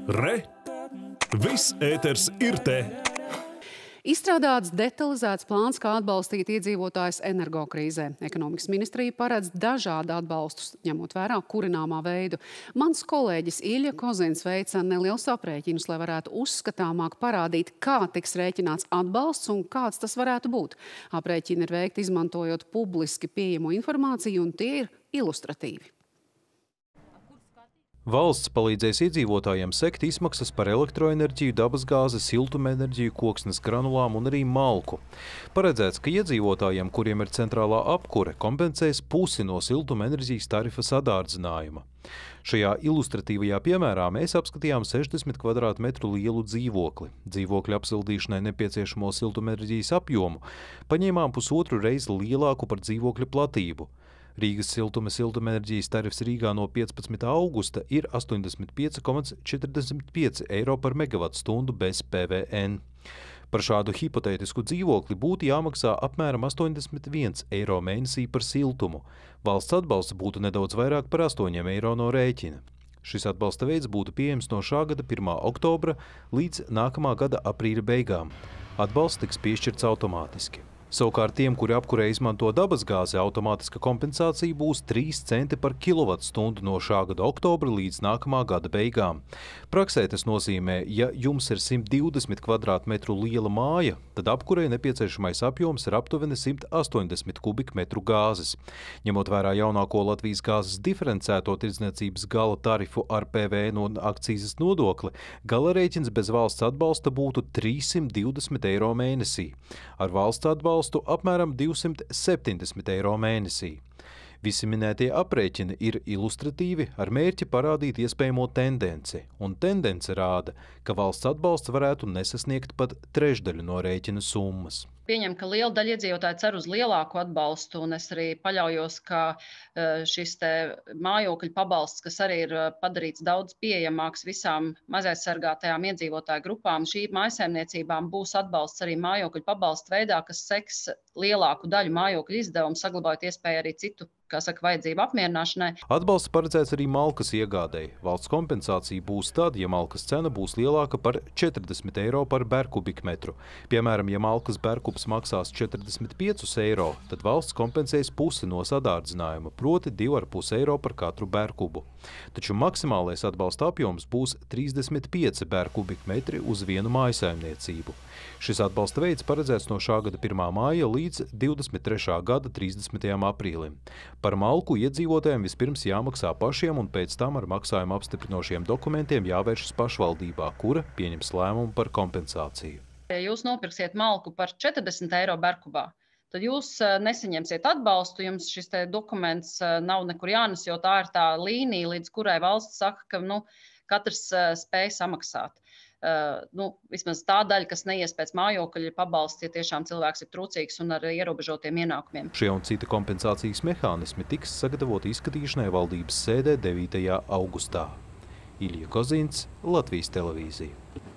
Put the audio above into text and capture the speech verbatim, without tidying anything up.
Re! Viss ēters ir te! Izstrādāts detalizēts plāns, kā atbalstīt iedzīvotājus energokrīzē. Ekonomikas ministrija paredz dažādu atbalstus, ņemot vērā kurināmā veidu. Mans kolēģis Ilja Kozins veica neliels aprēķinus, lai varētu uzskatāmāk parādīt, kā tiks rēķināts atbalsts un kāds tas varētu būt. Aprēķini ir veikti izmantojot publiski pieejamo informāciju, un tie ir ilustratīvi. Valsts palīdzēs iedzīvotājiem sekt izmaksas par elektroenerģiju, dabasgāzi, siltumenerģiju, koksnes granulām un arī malku. Paredzēts, ka iedzīvotājiem, kuriem ir centrālā apkure, kompensēs pusi no siltumenerģijas tarifa sadārdzinājuma. Šajā ilustratīvajā piemērā mēs apskatījām sešdesmit kvadrātmetru lielu dzīvokli. Dzīvokļa apsildīšanai nepieciešamo siltumenerģijas apjomu paņēmām pusotru reizi lielāku par dzīvokļa platību. Rīgas siltuma siltumenerģijas tarifs Rīgā no piecpadsmitā augusta ir astoņdesmit pieci komā četrdesmit pieci eiro par megavatstundu bez P V N. Par šādu hipotētisku dzīvokli būtu jāmaksā apmēram astoņdesmit viens eiro mēnesī par siltumu. Valsts atbalsts būtu nedaudz vairāk par astoņiem eiro no rēķina. Šis atbalsta veids būtu pieejams no šā gada pirmā oktobra līdz nākamā gada aprīļa beigām. Atbalsts tiks piešķirts automātiski. Savukārt tiem, kuri apkurē izmanto dabasgāzi, automātiska kompensācija būs trīs centi par kilovatstundu no šā gada oktobra līdz nākamā gada beigām. Praksē tas nozīmē, ja jums ir simt divdesmit kvadrātmetru liela māja, tad apkurē nepieciešamais apjoms ir aptuveni simt astoņdesmit kubikmetru gāzes. Ņemot vērā jaunāko Latvijas gāzes diferencēto tirdzniecības gala tarifu ar P V N un akcīzes nodokli, gala rēķins bez valsts atbalsta būtu trīssimt divdesmit eiro mēnesī. Ar valsts atbalstu apmēram divsimt septiņdesmit eiro mēnesī. Visi minētie aprēķini ir ilustratīvi ar mērķi parādīt iespējamo tendenci, un tendence rāda, ka valsts atbalsts varētu nesasniegt pat trešdaļu no rēķina summas. Pieņem, ka liela daļa iedzīvotāji cer uz lielāku atbalstu, un es arī paļaujos, ka šis te mājokļu pabalsts, kas arī ir padarīts daudz pieejamāks visām mazaizsargātajām iedzīvotāju grupām, šī mājsaimniecībām būs atbalsts arī mājokļu pabalstu veidā, kas seks lielāku daļu mājokļu izdevumu, saglabājot iespēju arī citu, kā saka, vajadzību apmierināšanai. Atbalsts paredzēts arī malkas iegādei. Valsts kompensācija būs tad, ja malkas cena būs lielāka par četrdesmit eiro par berkubikmetru. Piemēram, ja malkas berkubs maksās četrdesmit piecus eiro, tad valsts kompensēs pusi no sadārdzinājuma, proti divi ar pus eiro par katru berkubu. Taču maksimālais atbalsta apjoms būs trīsdesmit pieci berkubikmetri uz vienu mājsaimniecību. Šis atbalsta veids paredzēts no šā gada pirmā māja līdz divdesmit trešā gada trīsdesmitajam aprīlim. Par malku iedzīvotājiem vispirms jāmaksā pašiem un pēc tam ar maksājumu apstiprinošiem dokumentiem jāvēršas pašvaldībā, kura pieņems lēmumu par kompensāciju. Ja jūs nopirksiet malku par četrdesmit eiro berkubā, tad jūs nesaņemsiet atbalstu, jums šis te dokuments nav nekur jānes, jo tā ir tā līnija, līdz kurai valsts saka, ka nu, katrs spēj samaksāt. Uh, nu, vismaz tā daļa, kas neies pēc mājokļa pabalsts, ja tiešām cilvēks ir trūcīgs un ar ierobežotiem ienākumiem. Šie un citi kompensācijas mehānismi tiks sagatavoti izskatīšanai valdības sēdē devītajā augustā. Ilja Kozins, Latvijas televīzija.